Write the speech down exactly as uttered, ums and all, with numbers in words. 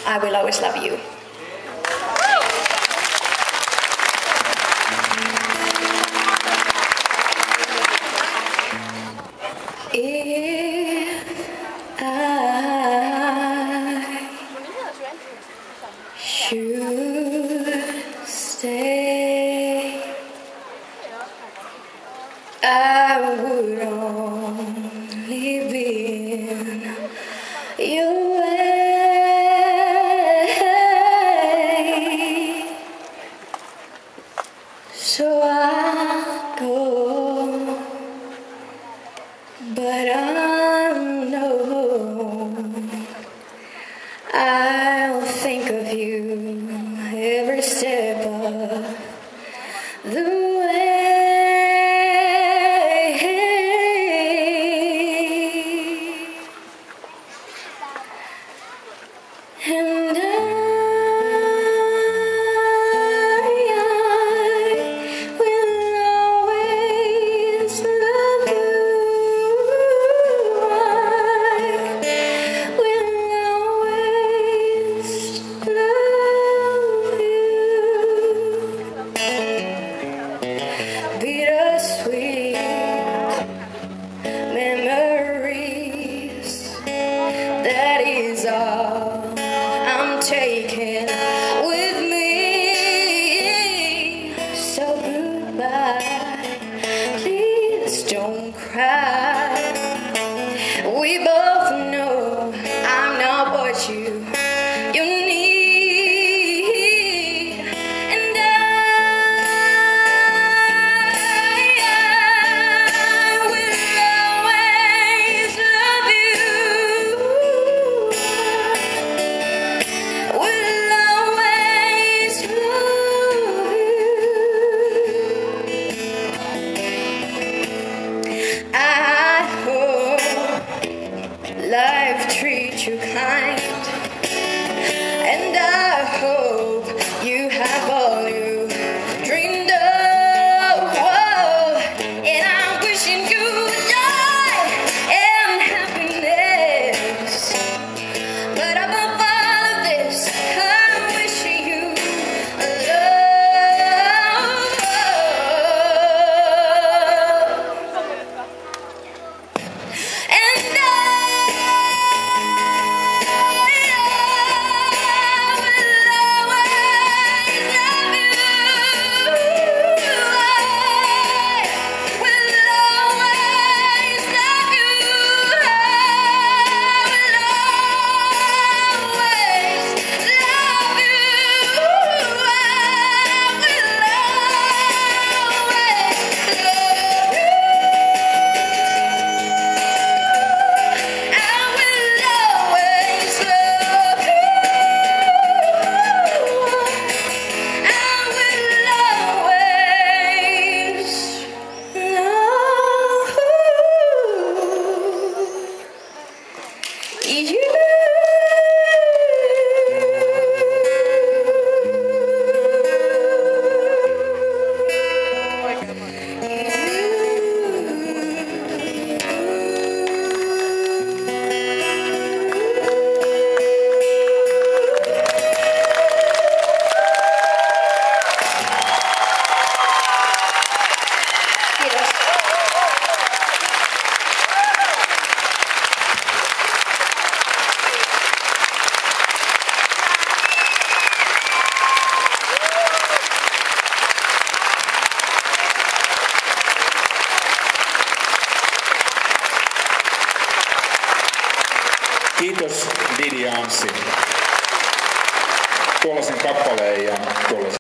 I will always love you. If I should stay, I would only be in your way. So I go, but I know I'll think of you every step of the way. And I, I will always love you. I will always love you. Bittersweet memories, that is all I'm taking with me. So goodbye, please don't cry. We both know I'm not what you you need, and I, I will always love you. Will always love you. I hope life treats you kind, and I hope you have all you dreamed of. And I'm wishing you joy and happiness, but above all of this, I'm wishing you love. And I Kiitos Didi Anssi tuollaisen kappaleen ja tuollaisen